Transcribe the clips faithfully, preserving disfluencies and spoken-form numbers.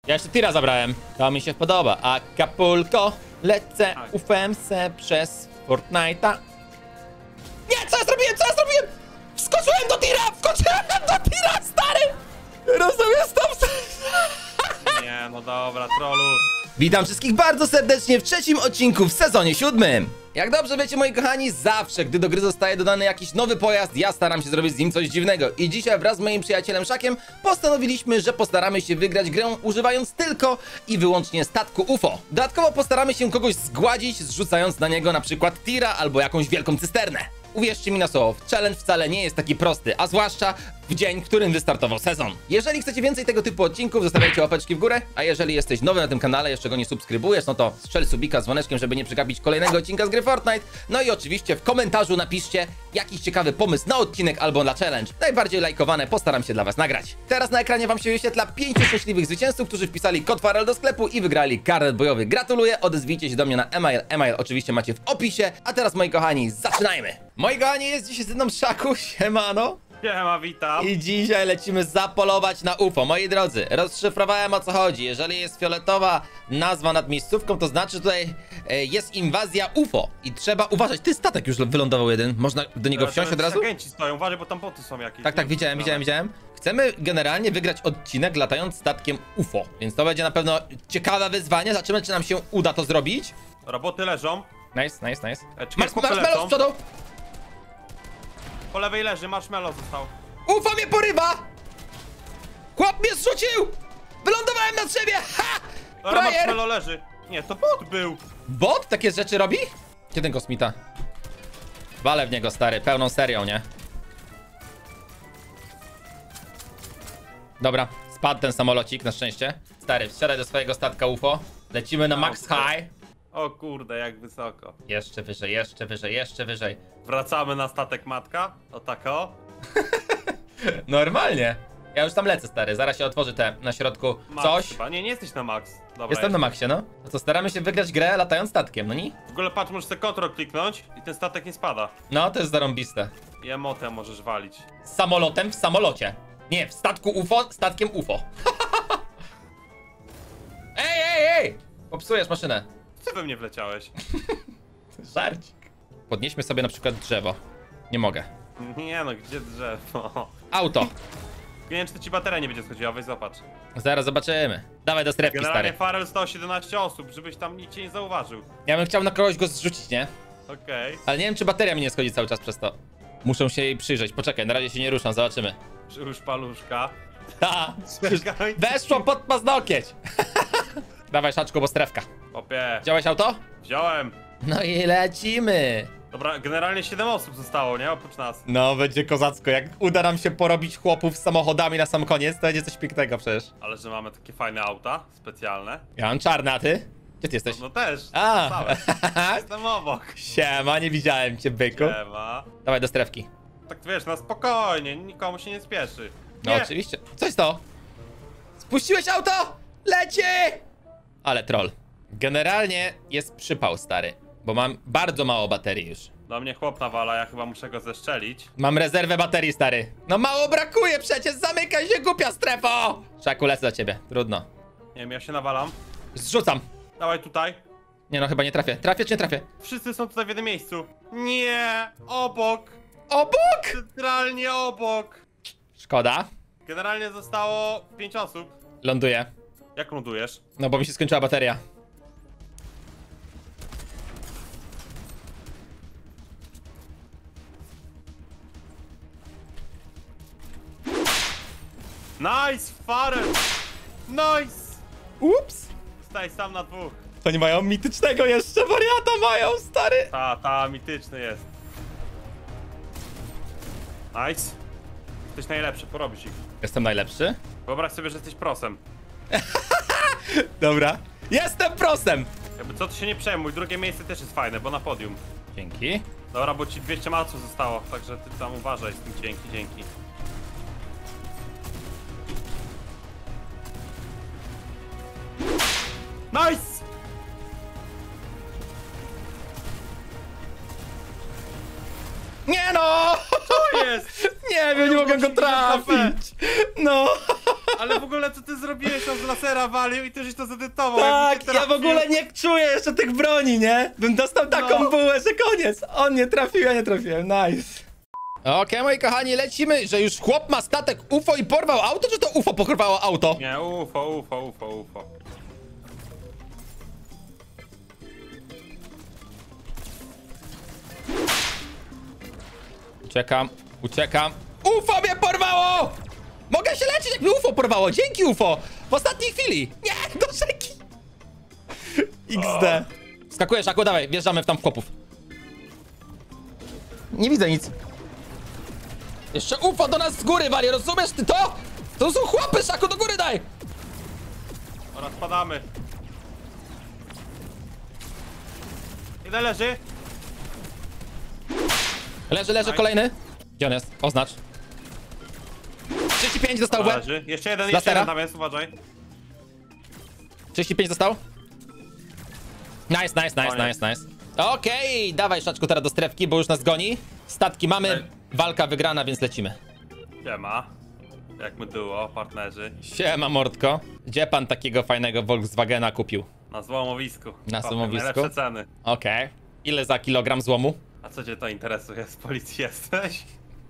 Ja jeszcze tira zabrałem. To mi się podoba. Acapulco. Lecę ufem se przez Fortnite'a. Nie, co ja zrobiłem? Co ja zrobiłem? Wskoczyłem do tira! Wskoczyłem do tira, stary! Rozumiesz to? Nie, no dobra, trollu. Witam wszystkich bardzo serdecznie w trzecim odcinku w sezonie siódmym. Jak dobrze wiecie, moi kochani, zawsze gdy do gry zostaje dodany jakiś nowy pojazd, ja staram się zrobić z nim coś dziwnego. I dzisiaj wraz z moim przyjacielem Szakiem postanowiliśmy, że postaramy się wygrać grę używając tylko i wyłącznie statku U F O. Dodatkowo postaramy się kogoś zgładzić, zrzucając na niego na przykład tira albo jakąś wielką cysternę. Uwierzcie mi na słowo, challenge wcale nie jest taki prosty, a zwłaszcza w dzień, w którym wystartował sezon. Jeżeli chcecie więcej tego typu odcinków, zostawiajcie łapeczki w górę, a jeżeli jesteś nowy na tym kanale, jeszcze go nie subskrybujesz, no to strzel subika z dzwoneczkiem, żeby nie przegapić kolejnego odcinka z gry Fortnite. No i oczywiście w komentarzu napiszcie jakiś ciekawy pomysł na odcinek albo na challenge. Najbardziej lajkowane postaram się dla was nagrać. Teraz na ekranie wam się wyświetla pięciu szczęśliwych zwycięzców, którzy wpisali kod Farel do sklepu i wygrali karnet bojowy. Gratuluję, odezwijcie się do mnie na e-mail. E-mail oczywiście macie w opisie, a teraz moi kochani, zaczynajmy! Moi kochani, jest dzisiaj ze mną Szaku, siemano. Siema, witam. I dzisiaj lecimy zapolować na U F O. Moi drodzy, rozszyfrowałem, o co chodzi. Jeżeli jest fioletowa nazwa nad miejscówką, to znaczy, że tutaj e, jest inwazja U F O. I trzeba uważać. Ty, statek już wylądował jeden. Można do niego wsiąść od razu? Agenci stoją, uważaj, bo tam boty są jakieś. Tak, tak, widziałem, widziałem, widziałem. Chcemy generalnie wygrać odcinek latając statkiem U F O. Więc to będzie na pewno ciekawe wyzwanie. Zobaczymy, czy nam się uda to zrobić. Roboty leżą. Nice, nice, nice. E, czy Masz marshmallow z przodu! Po lewej leży, marshmallow został. U F O mnie porywa! Chłop mnie zrzucił! Wylądowałem na drzewie! Ha! Dobra, Frajer! marshmallow leży. Nie, to bot był. Bot takie rzeczy robi? Gdzie ten kosmita? Walę w niego, stary, pełną serią, nie? Dobra, spadł ten samolocik, na szczęście. Stary, wsiadaj do swojego statka U F O. Lecimy na max high. O kurde, jak wysoko. Jeszcze wyżej, jeszcze wyżej, jeszcze wyżej. Wracamy na statek matka. O tak o. Normalnie. Ja już tam lecę, stary, zaraz się otworzy te na środku Max coś. chyba. Nie, nie jesteś na max. Dobra, Jestem na maxie, no. No to staramy się wygrać grę latając statkiem, no nie? W ogóle patrz, możesz sobie kontrol kliknąć i ten statek nie spada. No, to jest zarąbiste. I emotę możesz walić. Z samolotem w samolocie. Nie, w statku U F O, statkiem U F O. Ej, ej, ej! Popsujesz maszynę. Co we mnie wleciałeś? Żarcik. Podnieśmy sobie na przykład drzewo. Nie mogę. Nie no, gdzie drzewo? Auto. Nie wiem, czy to ci bateria nie będzie schodziła, weź zobacz. Zaraz zobaczymy. Dawaj do strefki, Generalnie stary. Farel sto siedemnaście osób, żebyś tam nikt cię nie zauważył. Ja bym chciał na kogoś go zrzucić, nie? Okej. Okay. Ale nie wiem, czy bateria mi nie schodzi cały czas przez to. Muszę się jej przyjrzeć. Poczekaj, na razie się nie ruszam, zobaczymy. Przyłóż paluszka. Ta! Czekaj. Weszło pod paznokieć! Dawaj, Szaczku, bo strefka. Opie. Wziąłeś auto? Wziąłem. No i lecimy! Dobra, generalnie siedem osób zostało, nie? Oprócz nas. No, będzie kozacko. Jak uda nam się porobić chłopów z samochodami na sam koniec, to będzie coś pięknego przecież. Ale że mamy takie fajne auta, specjalne. Ja mam czarne, a ty? Gdzie ty jesteś? No, no też. A. Całe. Jestem obok. Siema, nie widziałem cię, byku. Siema. Dawaj do strefki. Tak wiesz, na spokojnie, nikomu się nie spieszy. No Nie. oczywiście. Co jest to? Spuściłeś auto? Leci! Ale troll. Generalnie jest przypał, stary. Bo mam bardzo mało baterii już. Do mnie chłop nawala, ja chyba muszę go zeszczelić. Mam rezerwę baterii, stary. No mało brakuje przecież, zamykaj się, głupia strefo! Szaku, lecę do ciebie, trudno. Nie wiem, ja się nawalam. Zrzucam. Dawaj tutaj. Nie no, chyba nie trafię. Trafię czy nie trafię? Wszyscy są tutaj w jednym miejscu. Nie, obok. Obok! Centralnie obok. Szkoda. Generalnie zostało pięć osób. Ląduję. Jak lądujesz? No bo mi się skończyła bateria. Nice, Farel! Nice! Ups! Staj sam na dwóch. To nie mają mitycznego jeszcze, wariata mają, stary! Ta, ta, mityczny jest. Nice. Jesteś najlepszy, porobisz ich. Jestem najlepszy? Wyobraź sobie, że jesteś prosem. Dobra. Jestem prosem! Jakby co, to się nie przejmuj, drugie miejsce też jest fajne, bo na podium. Dzięki. Dobra, bo ci dwieście maców zostało, także ty tam uważaj z tym, dzięki, dzięki. Nice! Nie no! To jest! Nie wiem, nie mogę go trafić! No! Ale w ogóle co ty zrobiłeś? On z lasera walił i ty żeś to zedytował. Tak, jakby cię ja w trafił. ogóle nie czuję jeszcze tych broni, nie? Bym dostał taką No. bułę, że koniec. On nie trafił, ja nie trafiłem, nice. Okej, moi kochani, lecimy, że już chłop ma statek U F O i porwał auto, czy to U F O porwało auto? Nie, ufo, ufo, ufo, ufo. Uciekam, uciekam. U F O mnie porwało! Mogę się leczyć, jak mnie U F O porwało. Dzięki U F O. W ostatniej chwili. Nie, do rzeki. X D. Skakujesz, Aku, dawaj, wjeżdżamy w tam w chłopów. Nie widzę nic. Jeszcze U F O do nas z góry wali, rozumiesz ty to? To są chłopy, Szaku, do góry daj! Oraz spadamy. Ile leży? Leży, leży, kolejny. Gdzie on jest? Oznacz. trzydzieści pięć dostał w łeb. Leży. Jeszcze jeden, jeszcze Lasera. jeden tam jest, uważaj. trzydzieści pięć dostał. Nice, nice, nice, Koniec. nice, nice. Okej, dawaj, Szaczku, teraz do strefki, bo już nas goni. Statki mamy, Ej. walka wygrana, więc lecimy. Siema. Jak my duo, partnerzy. Siema, mordko. Gdzie pan takiego fajnego Volkswagena kupił? Na złomowisku. Na Potem złomowisku? Najlepsze ceny. Okej. Ile za kilogram złomu? A co cię to interesuje? Z policji jesteś?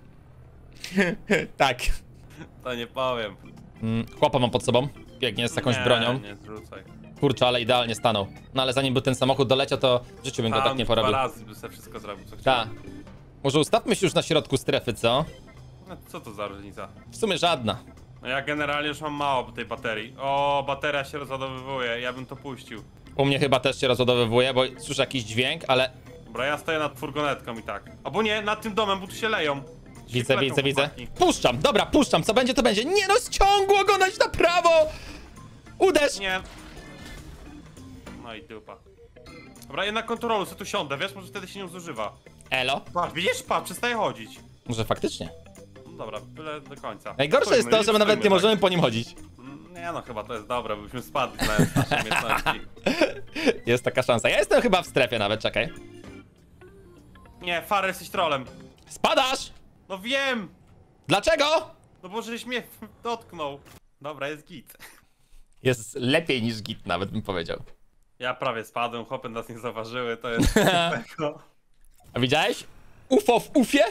Tak. To nie powiem. Mm, chłopa mam pod sobą. Biegnie z jakąś nie, bronią. Nie zrzucaj. Kurczę, ale idealnie stanął. No ale zanim by ten samochód doleciał, to w życiu bym go tak Tam nie dwa porobił. razy by sobie wszystko zrobił, co Ta. chciał. Może ustawmy się już na środku strefy, co? No, co to za różnica? W sumie żadna. No ja generalnie już mam mało tej baterii. O, bateria się rozładowywuje, ja bym to puścił. U mnie chyba też się rozładowywuje, bo słyszę jakiś dźwięk, ale... Dobra, ja stoję nad furgonetką i tak. Albo nie, nad tym domem, bo tu się leją. Widzę, Świetleką, widzę, widzę. chłopaki. Puszczam, dobra, puszczam, co będzie, to będzie. Nie no, ściągło go nać na prawo! Uderz! Nie. No i dupa. Dobra, ja na kontrolu sobie tu siądę, wiesz, może wtedy się nie zużywa. Elo? Patrz, widzisz? Patrz, przestaje chodzić. Może faktycznie. No dobra, byle do końca. Najgorsze Stójmy, jest to, że my nawet nie stójmy, możemy po nim chodzić. tak. Nie no, chyba to jest dobre, bo byśmy spadli na nasze umiejętności. Jest taka szansa. Ja jestem chyba w strefie nawet, czekaj. Nie, Farel, jesteś trolem. Spadasz! No wiem! Dlaczego? No bo żeś mnie dotknął. Dobra, jest git. Jest lepiej niż git, nawet bym powiedział. Ja prawie spadłem, chłopy nas nie zauważyły, to jest tego. A widziałeś? U F O w ufie?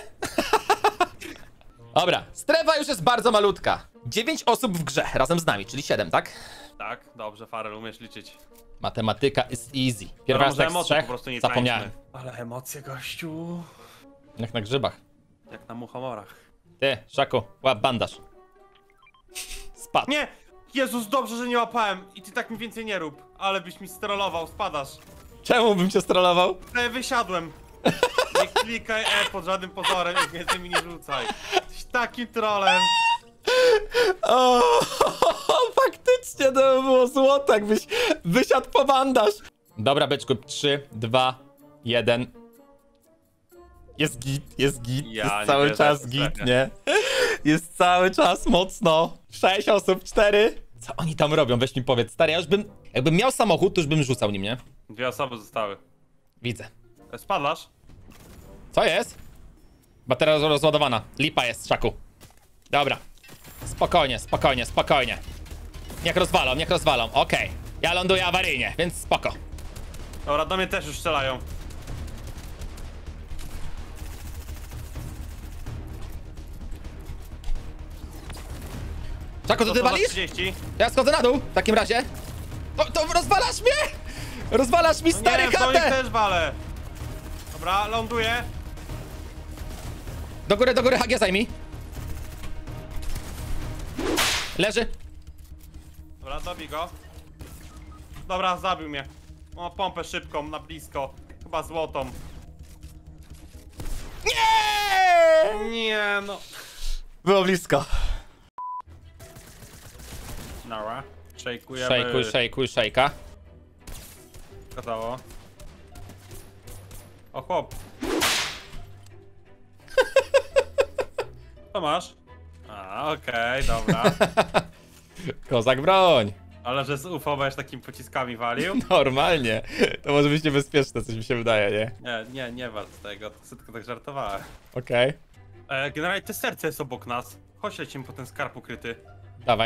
Dobra, strefa już jest bardzo malutka. dziewięć osób w grze, razem z nami, czyli siedem, tak? Tak, dobrze, Farel, umiesz liczyć. Matematyka is easy. Dobra, Pierwiastek może z emocje trzech, po prostu nie zapomniałem. tańczmy. Ale emocje, gościu. Jak na grzybach. Jak na muchomorach. Ty, Szaku, łap bandaż. Spadł. Nie! Jezus, dobrze, że nie łapałem. I ty tak mi więcej nie rób. Ale byś mi strollował, spadasz. Czemu bym cię strollował? E, wysiadłem. Nie klikaj E pod żadnym pozorem i więcej mi nie rzucaj. Jesteś takim trolem. O, faktycznie to by było złoto, jakbyś wysiadł po bandaż. Dobra, byczku, trzy, dwa, jeden. Jest git, jest git, Ja jest nie cały wierzę, czas że git, strefie. nie? Jest cały czas mocno. Sześć osób, cztery. Co oni tam robią? Weź mi powiedz, stary, ja już bym, jakbym miał samochód, to już bym rzucał nim, nie? Dwie osoby zostały. Widzę. E, Spadasz? Co jest? Bateria rozładowana. Lipa jest, Szaku. Dobra. Spokojnie, spokojnie, spokojnie. Niech rozwalą, niech rozwalą. Okej. Ja ląduję awaryjnie, więc spoko. Dobra, do mnie też już strzelają. Szaku, to ty To za walisz? trzydzieści. Ja schodzę na dół w takim razie. To, to rozwalasz mnie! Rozwalasz mi No stary nie, do nich chatę! też walę. Dobra, ląduję. Do góry, do góry, H G zajmij. Leży. Dobra, dobij go. Dobra, zabił mnie. O, pompę szybką, na blisko. Chyba złotą. Nie! Nie no. Było blisko. Nara. Szejkujemy. Szejkuj, szejkuj, szejka. Kazało. O, chłop. Co masz? A, okej, dobra. Kozak broń. Ale że z U F O będziesz takimi pociskami walił? Normalnie. To może być niebezpieczne, coś mi się wydaje, nie? Nie, nie, nie wal z tego, to tylko tak żartowałem. Okej. E, generalnie to serce jest obok nas. Chodź lecimy po ten skarb ukryty. Dawaj.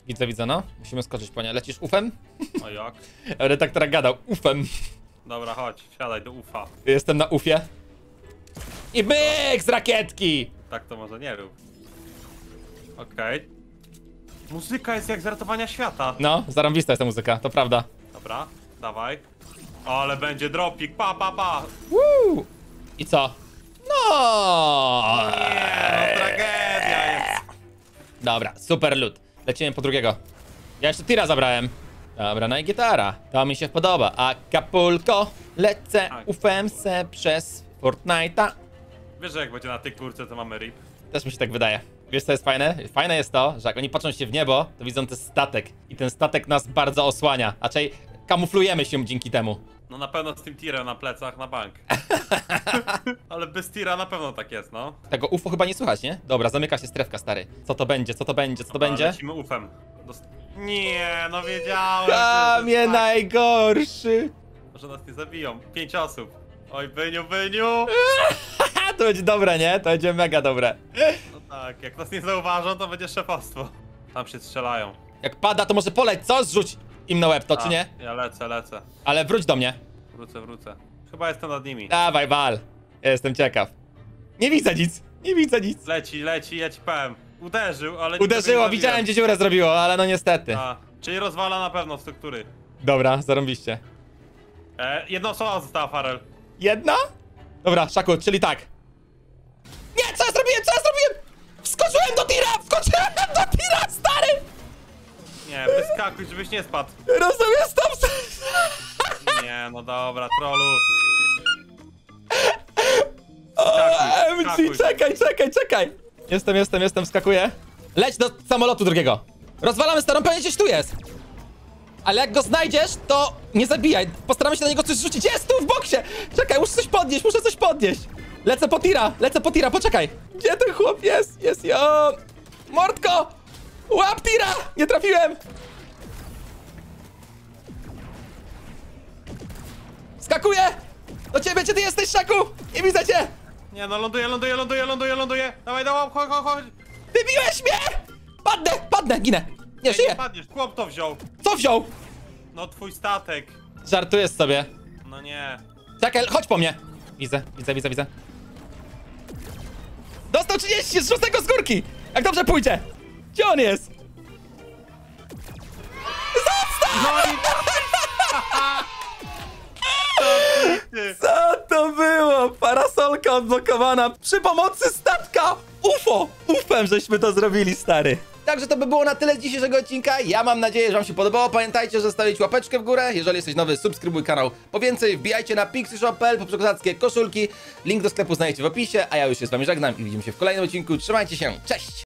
Widzę, widzę, no. Musimy skoczyć po nie. Lecisz ufem? O jak? Redaktora gadał, ufem. Dobra, chodź, wsiadaj do ufa. Jestem na ufie. I byk z rakietki! Tak to może nie rób. Okej. Muzyka jest jak z ratowania świata. No, zarąbista jest ta muzyka, to prawda. Dobra, dawaj. Ale będzie dropik, pa, pa, pa. Woo! I co? No! Nie, no tragedia jest. Dobra, super loot. Lecimy po drugiego. Ja jeszcze tira zabrałem. Dobra, no i gitara. To mi się podoba. Acapulco. Lecę Tak. ufem se przez Fortnite'a. Wiesz, że jak będzie na tej kurce, to mamy rip. Też mi się tak wydaje. Wiesz co jest fajne? Fajne jest to, że jak oni patrzą się w niebo, to widzą ten statek. I ten statek nas bardzo osłania. Raczej kamuflujemy się dzięki temu. No na pewno z tym tirem na plecach na bank. Ale bez tira na pewno tak jest, no. Tego U F O chyba nie słychać, nie? Dobra, zamyka się strefka, stary. Co to będzie, co to będzie, co to Dobra, będzie? Lecimy ufem. Dost... Nie, no wiedziałem, Kamie że, tak, najgorszy. że nas nie zabiją. Pięć osób. Oj, Byniu, Byniu! Haha, to będzie dobre, nie? To będzie mega dobre. No tak, jak nas nie zauważą, to będzie szefostwo. Tam się strzelają. Jak pada, to może poleć, co? Zrzuć im na łeb to, czy A, nie? Ja lecę, lecę. Ale wróć do mnie. Wrócę, wrócę. Chyba jestem nad nimi. Dawaj, wal. Ja jestem ciekaw. Nie widzę nic, nie widzę nic. Leci, leci, ja ci powiem. Uderzył, ale... Uderzyło, widziałem, gdzie dziurę zrobiło, ale no niestety. A, czyli rozwala na pewno struktury. Dobra, zarąbiście. E, jedna osoba została, Farel. Jedna? Dobra, Szaku, czyli tak. Nie, co ja zrobiłem, co ja zrobiłem? Wskoczyłem do tira, wskoczyłem do tira, stary! Nie, wyskakuj, żebyś nie spadł. Rozumiesz to? Nie, no dobra, trollu. O, M skakuj. C, czekaj, czekaj, czekaj. Jestem, jestem, jestem, wskakuję. Leć do samolotu drugiego. Rozwalamy starą, pewnie gdzieś tu jest. Ale jak go znajdziesz, to nie zabijaj. Postaramy się na niego coś rzucić. Jest tu w boksie! Czekaj, muszę coś podnieść, muszę coś podnieść. Lecę po tira, lecę po tira, poczekaj. Gdzie ten chłop jest? Jest jo! Mordko! Łap tira! Nie trafiłem! Skakuję! Do ciebie, gdzie ty jesteś, Szaku? Nie widzę cię! Nie, no ląduję, ląduję, ląduję, ląduję, ląduję. Dawaj, dawaj, chodź, chodź, chodź. Wybiłeś mnie! Padnę, padnę, ginę! Nie, Nie, nie żyję! padniesz, chłop to wziął. Co wziął? No twój statek. Żartujesz sobie. No nie. Czekaj, chodź po mnie. Widzę, widzę, widzę, widzę. Dostał trzydzieści z szóstego z górki! Jak dobrze pójdzie! Gdzie on jest? No i... Ty. Co to było? Parasolka odblokowana przy pomocy statka U F O! Ufem, żeśmy to zrobili, stary. Także to by było na tyle z dzisiejszego odcinka. Ja mam nadzieję, że wam się podobało. Pamiętajcie, że zostawić łapeczkę w górę. Jeżeli jesteś nowy, subskrybuj kanał po więcej. Wbijajcie na pixyshop kropka p l po przekozackie koszulki. Link do sklepu znajdziecie w opisie. A ja już się z wami żegnam i widzimy się w kolejnym odcinku. Trzymajcie się, cześć!